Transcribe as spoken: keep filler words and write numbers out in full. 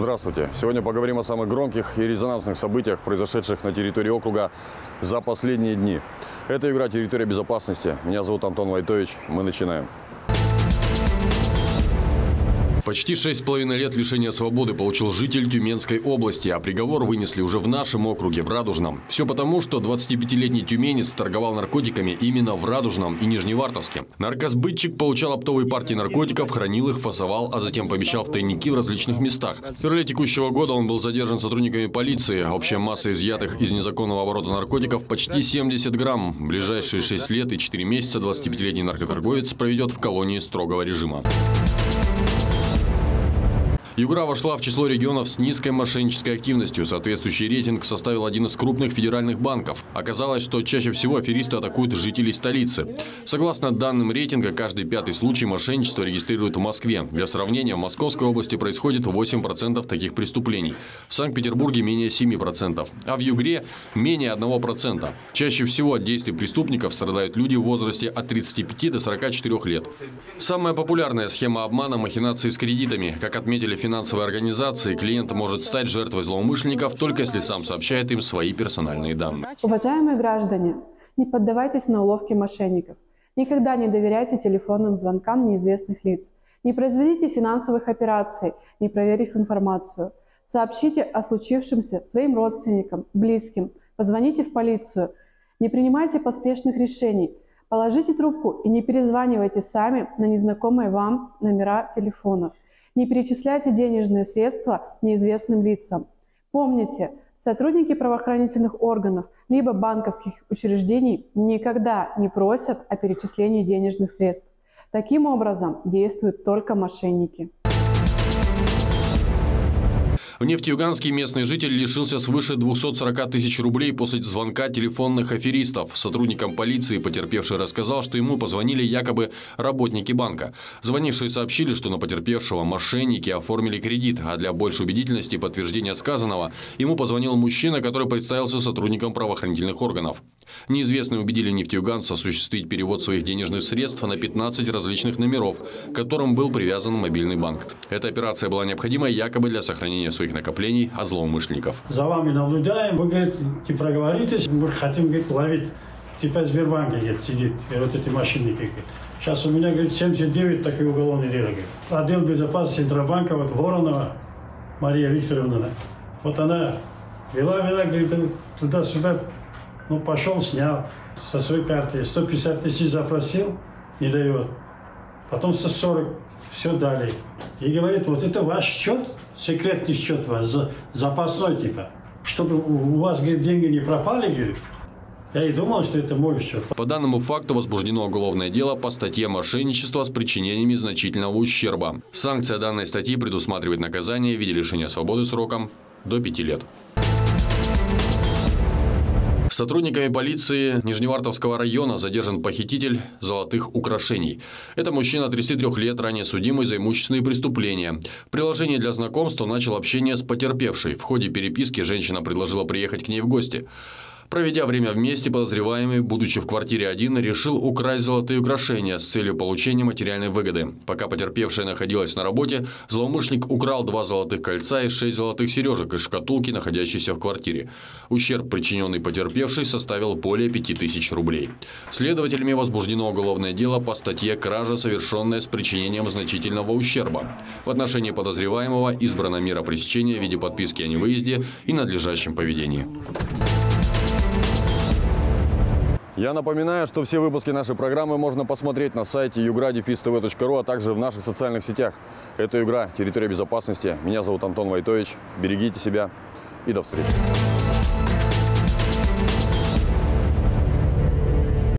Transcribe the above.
Здравствуйте! Сегодня поговорим о самых громких и резонансных событиях, произошедших на территории округа за последние дни. Это игра «Территория безопасности». Меня зовут Антон Войтович. Мы начинаем. Почти шесть с половиной лет лишения свободы получил житель Тюменской области, а приговор вынесли уже в нашем округе, в Радужном. Все потому, что двадцатипятилетний тюменец торговал наркотиками именно в Радужном и Нижневартовске. Наркосбытчик получал оптовые партии наркотиков, хранил их, фасовал, а затем помещал в тайники в различных местах. В феврале текущего года он был задержан сотрудниками полиции. Общая масса изъятых из незаконного оборота наркотиков почти семьдесят грамм. Ближайшие шесть лет и четыре месяца двадцатипятилетний наркоторговец проведет в колонии строгого режима. Югра вошла в число регионов с низкой мошеннической активностью. Соответствующий рейтинг составил один из крупных федеральных банков. Оказалось, что чаще всего аферисты атакуют жителей столицы. Согласно данным рейтинга, каждый пятый случай мошенничества регистрируют в Москве. Для сравнения, в Московской области происходит восемь процентов таких преступлений. В Санкт-Петербурге менее семи процентов. А в Югре менее одного процента. Чаще всего от действий преступников страдают люди в возрасте от тридцати пяти до сорока четырёх лет. Самая популярная схема обмана – махинации с кредитами. Как отметили финансовой организации, клиент может стать жертвой злоумышленников только если сам сообщает им свои персональные данные. Уважаемые граждане, не поддавайтесь на уловки мошенников. Никогда не доверяйте телефонным звонкам неизвестных лиц. Не произведите финансовых операций, не проверив информацию. Сообщите о случившемся своим родственникам, близким. Позвоните в полицию. Не принимайте поспешных решений. Положите трубку и не перезванивайте сами на незнакомые вам номера телефонов. Не перечисляйте денежные средства неизвестным лицам. Помните, сотрудники правоохранительных органов либо банковских учреждений никогда не просят о перечислении денежных средств. Таким образом действуют только мошенники. В Нефтеюганске местный житель лишился свыше двухсот сорока тысяч рублей после звонка телефонных аферистов. Сотрудникам полиции потерпевший рассказал, что ему позвонили якобы работники банка. Звонившие сообщили, что на потерпевшего мошенники оформили кредит, а для большей убедительности и подтверждения сказанного ему позвонил мужчина, который представился сотрудником правоохранительных органов. Неизвестные убедили нефтеюганца осуществить перевод своих денежных средств на пятнадцать различных номеров, к которым был привязан мобильный банк. Эта операция была необходима якобы для сохранения своих накоплений от злоумышленников. За вами наблюдаем, вы, говорит, не проговоритесь, мы хотим, говорит, ловить, типа в Сбербанке, говорит, сидит, вот эти мошенники. Говорит. Сейчас у меня, говорит, семьдесят девять таких уголовных дел. Говорит. Отдел безопасности Центробанка, вот Воронова Мария Викторовна, да. Вот она вела-вела, говорит, туда-сюда, ну, пошел, снял со своей карты, сто пятьдесят тысяч запросил, не дает, потом сто сорок, все дали. И говорит, вот это ваш счет, секретный счет ваш, запасной типа, чтобы у вас, говорит, деньги не пропали, говорит. Я и думал, что это мой счет. По данному факту возбуждено уголовное дело по статье «Мошенничество с причинениями значительного ущерба». Санкция данной статьи предусматривает наказание в виде лишения свободы сроком до пяти лет. Сотрудниками полиции Нижневартовского района задержан похититель золотых украшений. Это мужчина тридцати трёх лет, ранее судимый за имущественные преступления. В приложении для знакомства начал общение с потерпевшей. В ходе переписки женщина предложила приехать к ней в гости. Проведя время вместе, подозреваемый, будучи в квартире один, решил украсть золотые украшения с целью получения материальной выгоды. Пока потерпевшая находилась на работе, злоумышленник украл два золотых кольца и шесть золотых сережек из шкатулки, находящейся в квартире. Ущерб, причиненный потерпевшей, составил более пяти тысяч рублей. Следователями возбуждено уголовное дело по статье «Кража, совершенная с причинением значительного ущерба». В отношении подозреваемого избрана мера пресечения в виде подписки о невыезде и надлежащем поведении. Я напоминаю, что все выпуски нашей программы можно посмотреть на сайте югра дефис тэ вэ точка ру, а также в наших социальных сетях. Это «Югра. Территория безопасности». Меня зовут Антон Войтович. Берегите себя и до встречи.